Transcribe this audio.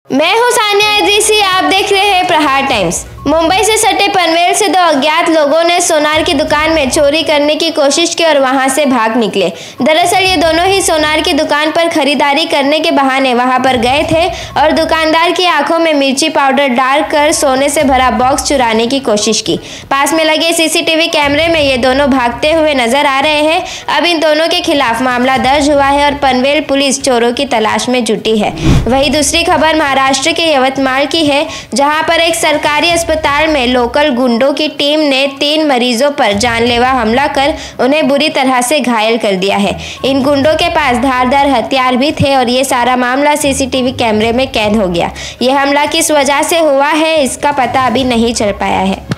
मैं हूं सानिया इदरीसी, आप देख रहे हैं प्रहार टाइम्स। मुंबई से सटे पनवेल से दो अज्ञात लोगों ने सोनार की दुकान में चोरी करने की कोशिश की और वहां से भाग निकले। दरअसल ये दोनों ही सोनार की दुकान पर खरीदारी करने के बहाने वहां पर गए थे और दुकानदार की आंखों में मिर्ची पाउडर डालकर सोने से भरा बॉक्स चुराने की कोशिश की। पास में लगे सीसीटीवी कैमरे में ये दोनों भागते हुए नजर आ रहे हैं। अब इन दोनों के खिलाफ मामला दर्ज हुआ है और पनवेल पुलिस चोरों की तलाश में जुटी है। वहीं दूसरी खबर महाराष्ट्र के यवतमाल की है, जहां पर एक सरकारी अस्पताल में लोकल गुंडों की टीम ने 3 मरीजों पर जानलेवा हमला कर उन्हें बुरी तरह से घायल कर दिया है। इन गुंडों के पास धारदार हथियार भी थे और ये सारा मामला सीसीटीवी कैमरे में कैद हो गया। यह हमला किस वजह से हुआ है, इसका पता अभी नहीं चल पाया है।